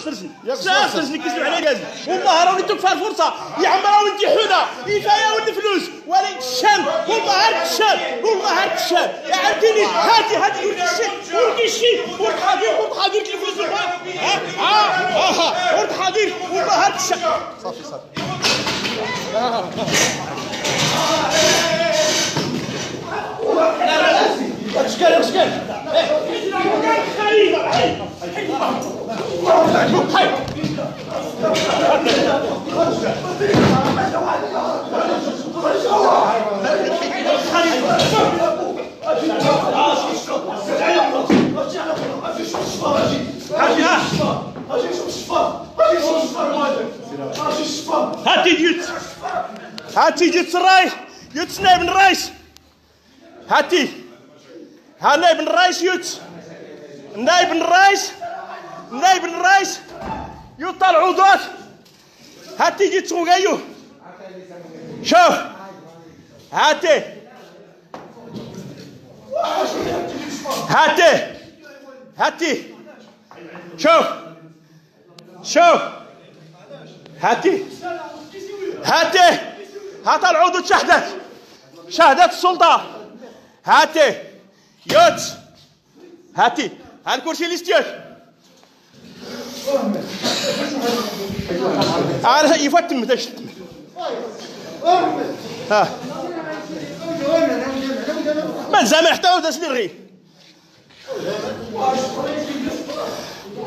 10 سنين كيسمع على كازي والله راه وليتو فيها الفرصه يا عم راه ولدي حنا يفايا ولد فلوس ولكن الشام والله عارف الشام والله عارف الشام يا عرفتيني هاتي ولدي الشيء ولد حاضر الفلوس ولد حاضر والله عارف الشام صافي اشكال هاتي جيت الرايس يوت نائب الرئيس هاتي ها نائب الرئيس يوت نائب الرئيس يوت العضوات هاتي جيت سوغايو شوف هاتي شوف هاتي هات العضو شهدت السلطة هاتي يوت هاتي ها الكرسي اللي استيوش انا يفتم ها ما زعما حتى وداش لي غير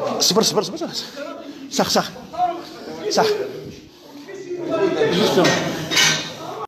صبر صح